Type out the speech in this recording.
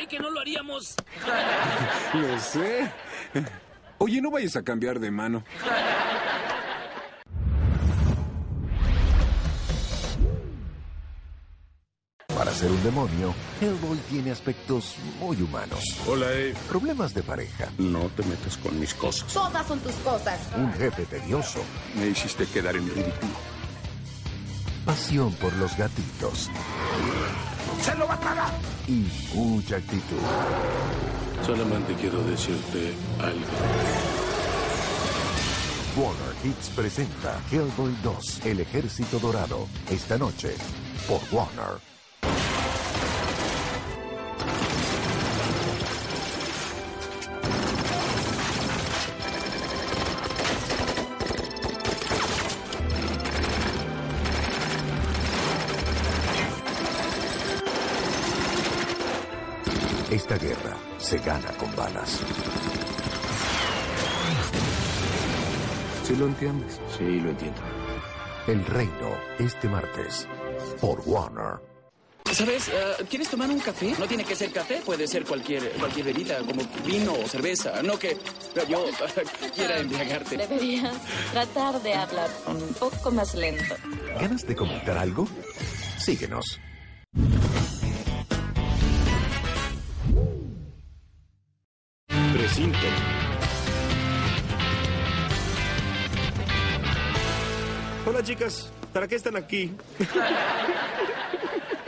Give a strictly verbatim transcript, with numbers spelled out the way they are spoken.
que no lo haríamos. Lo sé. Oye, no vayas a cambiar de mano. Para ser un demonio, Hellboy tiene aspectos muy humanos. Hola, Eve. Problemas de pareja. No te metas con mis cosas. Todas son tus cosas. Un jefe tedioso. Me hiciste quedar en ridículo. Pasión por los gatitos. ¡Se lo va a tragar! Y mucha actitud. Solamente quiero decirte algo. Warner Hits presenta Hellboy dos, El Ejército Dorado. Esta noche, por Warner. Esta guerra se gana con balas. ¿Sí lo entiendes? Sí, lo entiendo. El Reino, este martes, por Warner. ¿Sabes? Uh, ¿Quieres tomar un café? No tiene que ser café, puede ser cualquier, cualquier bebida, como vino o cerveza. No que yo uh, quiera embriagarte. Deberías tratar de hablar un poco más lento. ¿Ganas de comentar algo? Síguenos. Precinto. Hola, chicas. ¿Para qué están aquí?